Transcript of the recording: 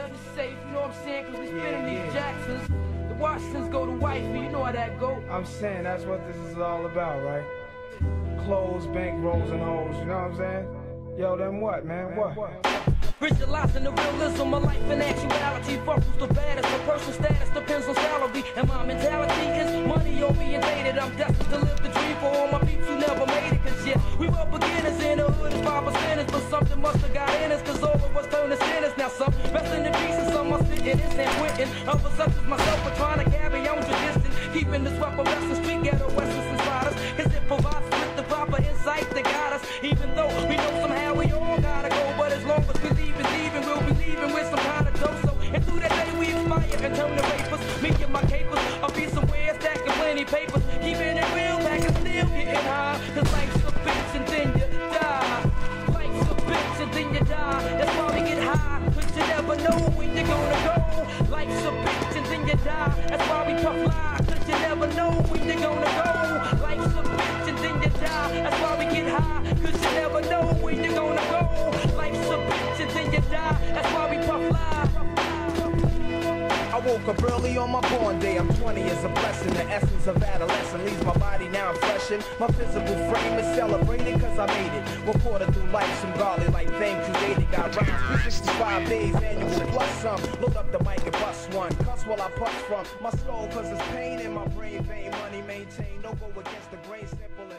Yeah, it's safe, you know what I'm saying? Cause we spinning these Jacksons. The Washingtons go to wifey, you know how that go. I'm saying that's what this is all about, right? Clothes, bank rolls, and hoes, you know what I'm saying? Yo, then what, man? What? Visualizing the realism of life and actuality. Fuck who's the baddest, my personal status depends on salary. And my mentality is money orientated. I'm destined to live the dream for all my peeps who never made it. Cause yeah, we were beginners in the hood as 5%ers. But something must have got in us, cause all of us turned to sinners. Now some resting in peace and some are sitting in San Quentin. Others such as myself are trying to carry on tradition. Keeping this weapon western street ghetto western inside us. Cause it provides us with the proper insight to guide us. Even though we know somehow we all gotta go. But as long as we leaving, we'll be leaving with some kind of dope. So, and through that day we inspire and turn the rapers. Me and my capers, I'll be somewhere stacking plenty papers. Keeping it real, back and still getting high. Cause life's a bitch and then you die. Life's a bitch and then you die. That's why we get high, cause you never know when you're gonna go. Life's a bitch and then you die. That's why we puff fly, cause you never know when you're gonna go. Life's a bitch and then you die. That's why we get high, cause you never know when you're gonna go. Life's a bitch and then you die. That's why we puff fly. I woke up early on my born day. I'm 20 is a blessing. The essence of adolescence leaves my body now freshened. My physical frame is celebrated cause I made it. Reported through life, some godly like fame created. Got rhymes 365 days, annual plus some. Load up the mic and bust one. Cuss while I punch from my skull cause it's pain in my brain vein. Money maintained, no go against the grain, simple